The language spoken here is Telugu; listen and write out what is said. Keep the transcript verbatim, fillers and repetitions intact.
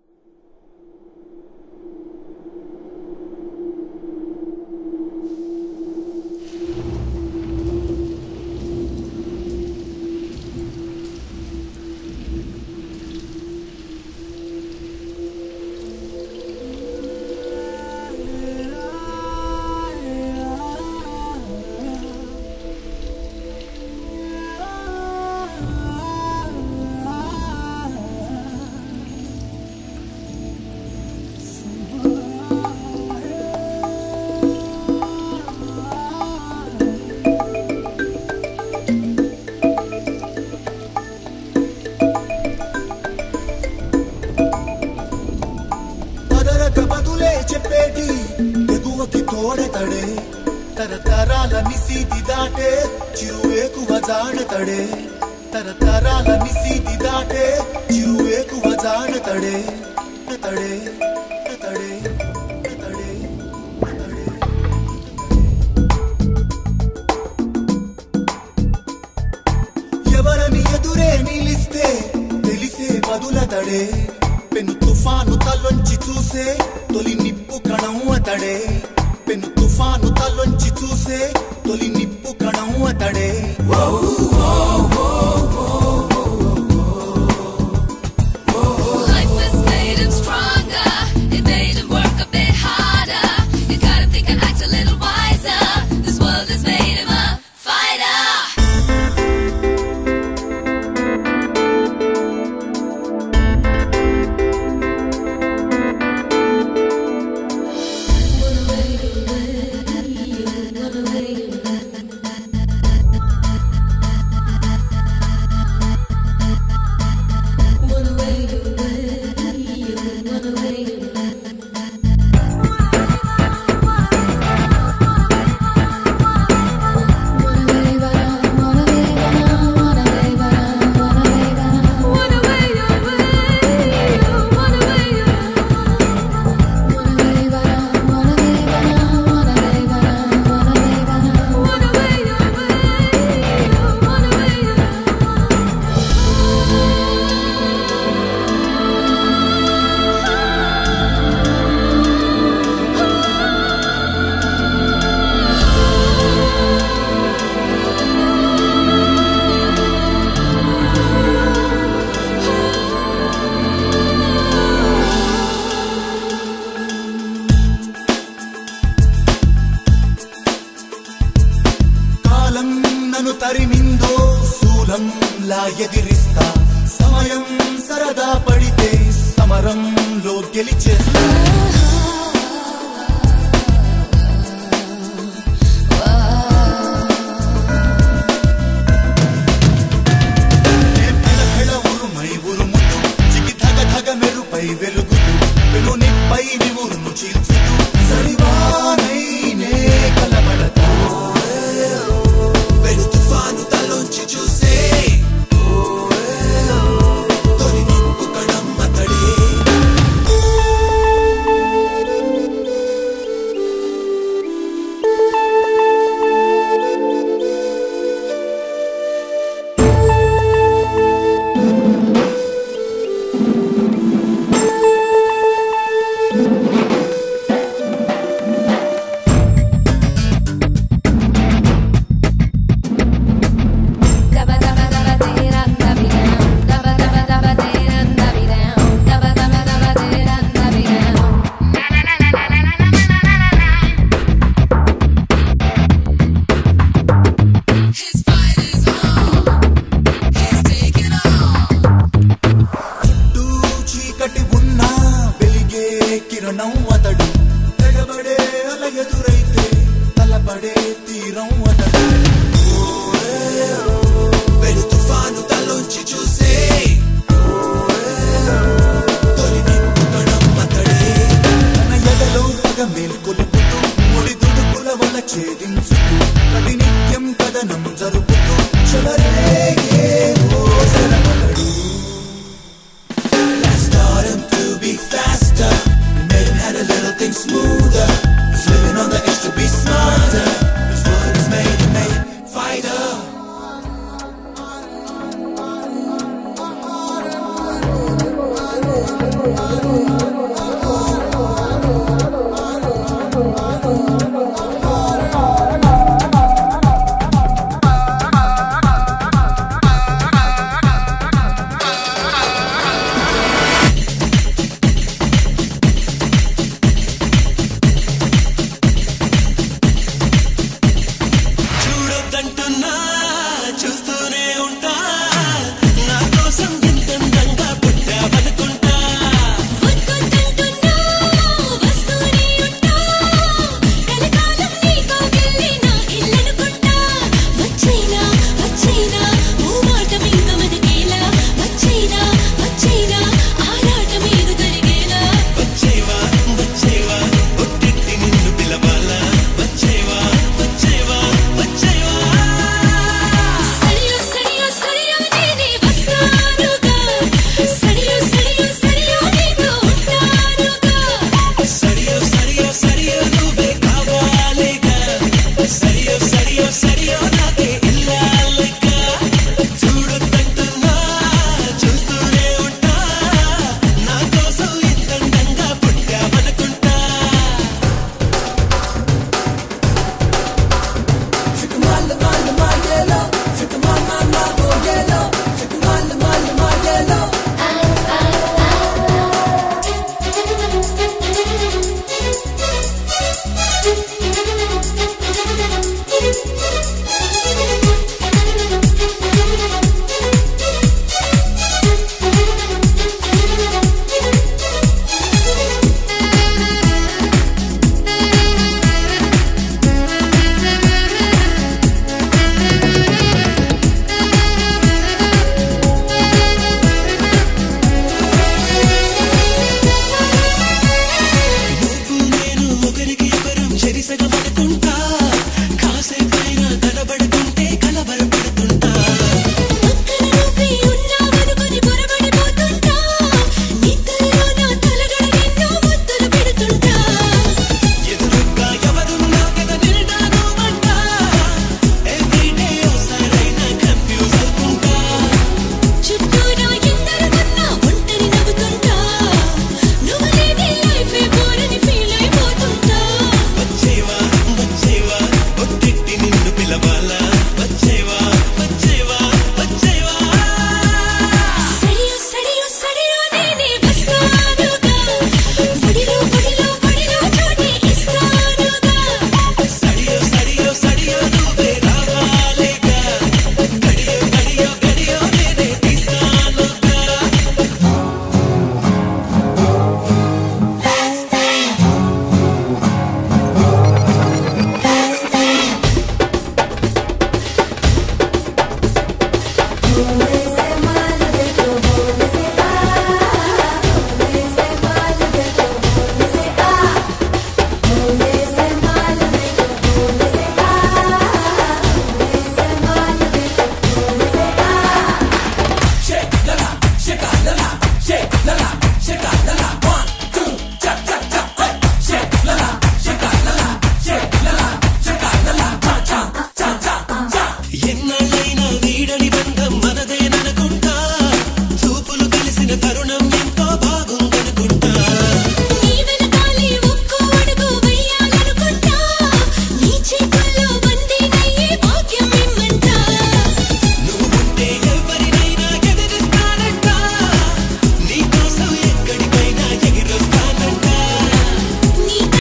చెప్పేటి ఎగువకి తోడెతడే తరతరాల నిసీతి దాటే చిరువేకువ జాడతడే తరతరాల నిసీతి దాటే చిరువేకువ జాడతడే తడే తడే తడే తడే ఎవరని ఎదురే నిలిస్తే తెలిసే బదులతడే పెను తుఫాను తలొంచి చూసే తొలి నిప్పు కణం అతడే పెను తుఫాను తలొంచి చూసే తొలి నిప్పు కణం అతడే నన్ను తరిమిందో శూలంలా ఎదిరిస్తా సమయం సరదా పడితే సమరంలో గెలిచేస్తా ఉరుమై ఉరుముతూ చికి ధగ ధగ మెరుపై వెలుగుతూ వెలు నిప్పై నివురును చీల్చుతూ సరివానైనే కలబడతా కిరణం అతడు తెగబడే అల ఎదురైతే తలబడే తీరం అతడు వెలు తుఫాను తలొంచి చూసే తొలి నిప్పు కణం అతడే తన ఎదలో పగ మేల్కొలుపుతూ ముడి దుడుకుల వల ఛేదించుతూ ప్రతి నిత్యం కథనం జరుపుతూ చెలరేగే ఓ శరమతడు Let's start him to be faster. Had a తరుణం